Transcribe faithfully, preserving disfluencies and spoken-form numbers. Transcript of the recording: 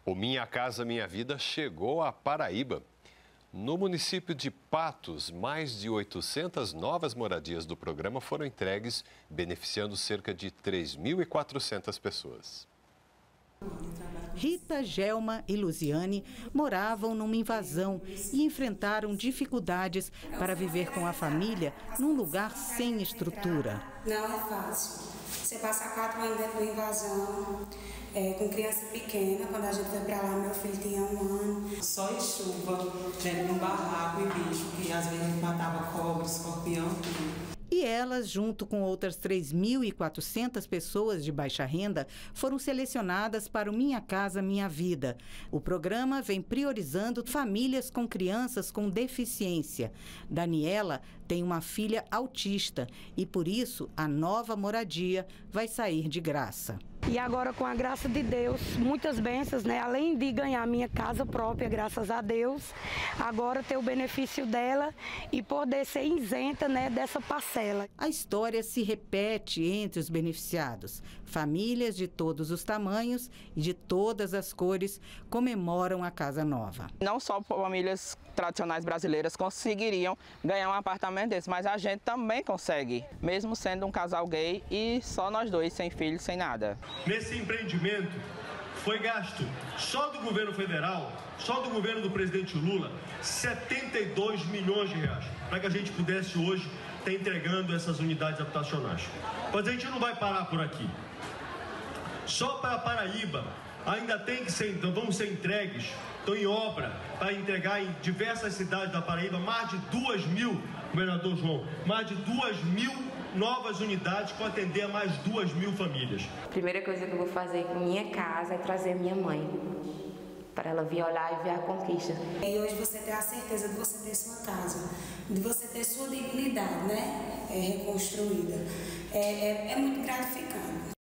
O Minha Casa Minha Vida chegou à Paraíba. No município de Patos, mais de oitocentas novas moradias do programa foram entregues, beneficiando cerca de três mil e quatrocentas pessoas. Rita, Gelma e Luziane moravam numa invasão e enfrentaram dificuldades para viver com a família num lugar sem estrutura. Não é fácil. Você passa quatro anos dentro de uma invasão, é, com criança pequena. Quando a gente foi para lá, meu filho tinha um ano. Só em chuva, dentro de um barraco e bicho, que às vezes matava cobra, escorpião, tudo. E elas, junto com outras três mil e quatrocentas pessoas de baixa renda, foram selecionadas para o Minha Casa Minha Vida. O programa vem priorizando famílias com crianças com deficiência. Daniela tem uma filha autista e, por isso, a nova moradia vai sair de graça. E agora, com a graça de Deus, muitas bênçãos, né? Além de ganhar minha casa própria, graças a Deus, agora ter o benefício dela e poder ser isenta, né, dessa parcela. A história se repete entre os beneficiados. Famílias de todos os tamanhos e de todas as cores comemoram a casa nova. Não só famílias tradicionais brasileiras conseguiriam ganhar um apartamento desse, mas a gente também consegue, mesmo sendo um casal gay e só nós dois, sem filhos, sem nada. Nesse empreendimento foi gasto só do governo federal, só do governo do presidente Lula, setenta e dois milhões de reais, para que a gente pudesse hoje estar entregando essas unidades habitacionais. Mas a gente não vai parar por aqui. Só para a Paraíba ainda tem que ser, então vamos ser entregues, estão em obra para entregar em diversas cidades da Paraíba mais de duas mil, governador João, mais de duas mil novas unidades para atender a mais duas mil famílias. A primeira coisa que eu vou fazer com minha casa é trazer minha mãe, para ela vir olhar e ver a conquista. E hoje você tem a certeza de você ter sua casa, de você ter sua dignidade, né, é, reconstruída. É, é, é muito gratificante.